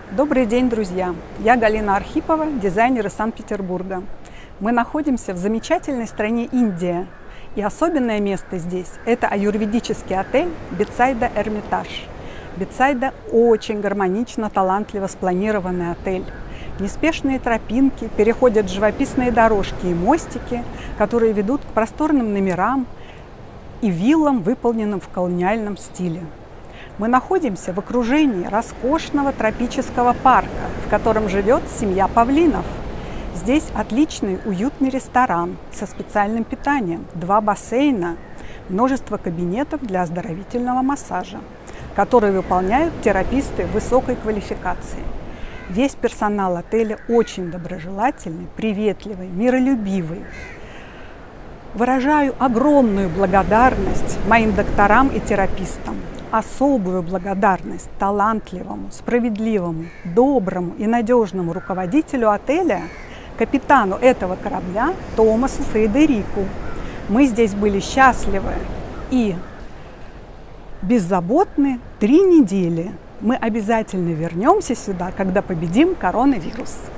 Добрый день, друзья! Я Галина Архипова, дизайнер из Санкт-Петербурга. Мы находимся в замечательной стране Индия. И особенное место здесь – это аюрведический отель Бетсайда Эрмитаж. Бетсайда очень гармонично, талантливо спланированный отель. Неспешные тропинки, переходят живописные дорожки и мостики, которые ведут к просторным номерам и виллам, выполненным в колониальном стиле. Мы находимся в окружении роскошного тропического парка, в котором живет семья павлинов. Здесь отличный уютный ресторан со специальным питанием, 2 бассейна, множество кабинетов для оздоровительного массажа, которые выполняют тераписты высокой квалификации. Весь персонал отеля очень доброжелательный, приветливый, миролюбивый. Выражаю огромную благодарность моим докторам и терапистам. Особую благодарность талантливому, справедливому, доброму и надежному руководителю отеля, капитану этого корабля Томасу Фредерику. Мы здесь были счастливы и беззаботны 3 недели. Мы обязательно вернемся сюда, когда победим коронавирус.